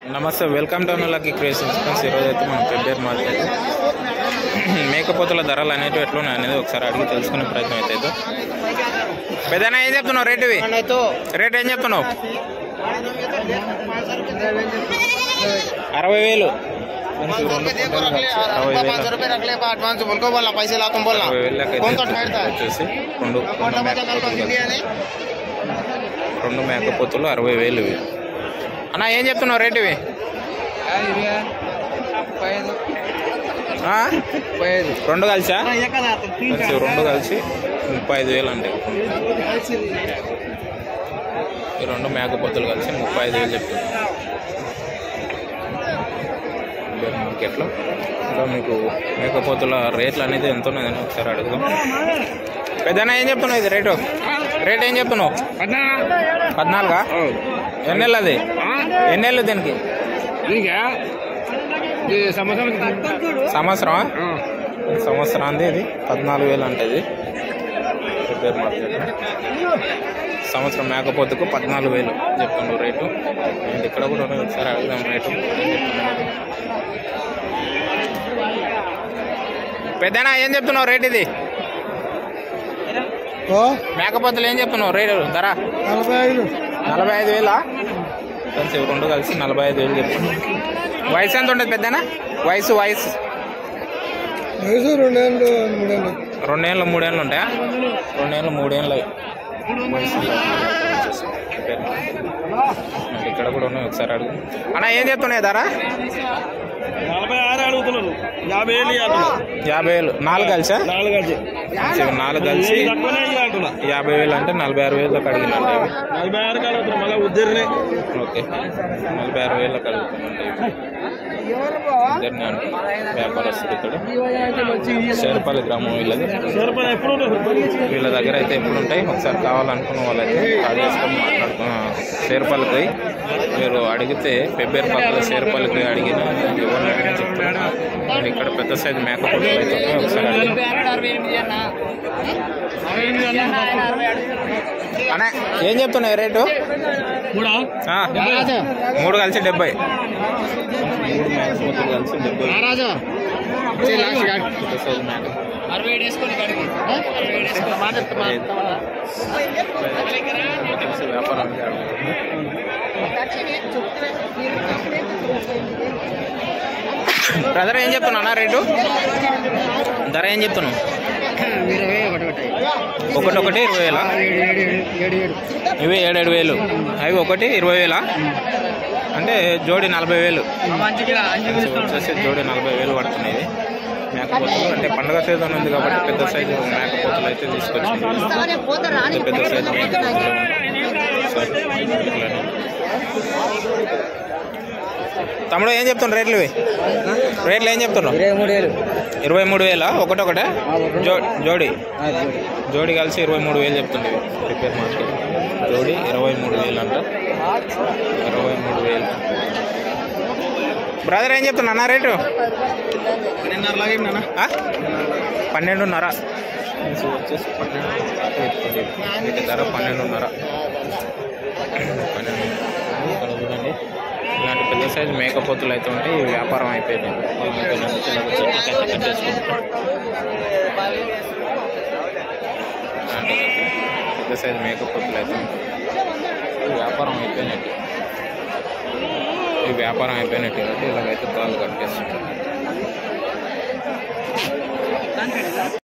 నమస్తే, welcome to lucky creations. ఈరోజు అయితే మనం పెబ్బేరు మార్కెట్ మేకపోతుల ధరలు అనేవి ఎట్లున్నాయి అనేది ఒకసారి అడిగి తెలుసుకునే ప్రయత్నం అయితే. పెద్దనా ఏం చెప్తున్నావు రేట్? ఇవి రేట్ ఏం చెప్తున్నావు? 60,000. 2 మేకపోతులు 60,000 ఇవి. అన్నా ఏం చెప్తున్నావు రేట్? ఇవి 2 కలిసా? 2 కలిసి 35,000 అంటే ఈ 2 మేకపోతులు కలిసి 35,000 చెప్తుంది మార్కెట్లో. ఇంకా మీకు మేకపోతుల రేట్లు అనేది ఎంత ఉన్నదని ఒకసారి అడుగుదాం. పెద్దనా ఏం చెప్తున్నావు? ఇది రేట్ ఏం చెప్తున్నావు? 14. ఎన్నెళ్ళు అది? ఎన్నెళ్ళు దీనికి? సంవత్సరానికి ఇది 14,000 అంటే ఇది పెబ్బేరు మార్కెట్. సంవత్సరం మేకపోతుకు 14,000 చెప్తున్నాడు రేటు. అండ్ ఇక్కడ కూడా ఒకసారి అడుగుదాం రేటు. పెద్దనా ఏం చెప్తున్నావు రేట్? ఇది మేకపోతులు ఏం చెప్తున్నావు రేటు? ధర 45,000. కలిసి 2 కలిసి 45,000 చెప్తున్నావు. వయసు ఎంత ఉంటుంది పెద్దనా? వయసు 2 ఏళ్ళు 3 ఏళ్ళు ఉంటాయా? 2 ఏళ్ళు 3 ఏళ్ళు వయసు. ఇక్కడ కూడా ఉన్నాయి, ఒకసారి అడుగు. అన్నా ఏం చెప్తున్నాయి ధర? 46 అడుగుతున్నారు. 50,000. 4 కలిసా? 4 కలిసి 50,000 అంటే 46,000 అడిగినట్టు. 46 అడుగుతున్నారు. మళ్ళీ ఉద్దరినే. ఓకే, 46,000 అడుగుతున్నట్టు ఇద్దరిని. వ్యాపారస్తులు ఇక్కడ శేర్పల్లి గ్రామం వీళ్ళది. వీళ్ళ దగ్గర అయితే ఎప్పుడు ఉంటాయి. ఒకసారి కావాలనుకున్న వాళ్ళైతే కాల్ చేసుకొని శేర్పల్లికి మీరు అడిగితే పెబ్బేరు పక్కల శేర్పల్లికి అడిగిన ఎవరిని చెప్తున్నా. ఇక్కడ పెద్ద సైజు మేకపోతులు అయితే ఒకసారి అనే ఏం చెప్తున్నాయి రేటు? 3 కలిసి 70. 3 మేకపోతులు కలిసి 70. వ్యాపారం బ్రదర్ ఏం చెప్తున్నావు అన్న రేటు? ధర ఏం చెప్తున్నావు? 1 20,000. ఇవి 7,000. అవి 1 20,000 అంటే జోడి 40,000 వచ్చేసి జోడి 40,000 పడుతున్నాయి. మేకపోతులు అంటే పండుగ సీజన్ ఉంది కాబట్టి పెద్ద సైజు మేకపోతులు అయితే తీసుకొచ్చింది. పెద్ద సైజు మేకపోతులు. తమ్ముడు ఏం చెప్తున్నావు రేట్లు? ఇవి రేట్లు ఏం చెప్తున్నావు? 23,000. ఒకటే జోడి కలిసి 23,000 చెప్తుంది పెబ్బేరు మార్కెట్. జోడి 23,000 అంట. 23,000. బ్రదర్ ఏం చెప్తున్నా అన్న రేటు? 12.5. వచ్చేసి 12.5 వీటి ధర 12.5. చూడండి, ఇలాంటి పెద్ద సైజు మేకపోతులు అయితే ఉంటే ఈ వ్యాపారం అయిపోయింది. పెద్ద సైజు మేకపోతులు అయితే వ్యాపారం అయిపోయినట్టు. ఈ వ్యాపారం అయిపోయినట్టు కాబట్టి ఇలాగైతే తాళ్ళు కట్టేస్తుంది.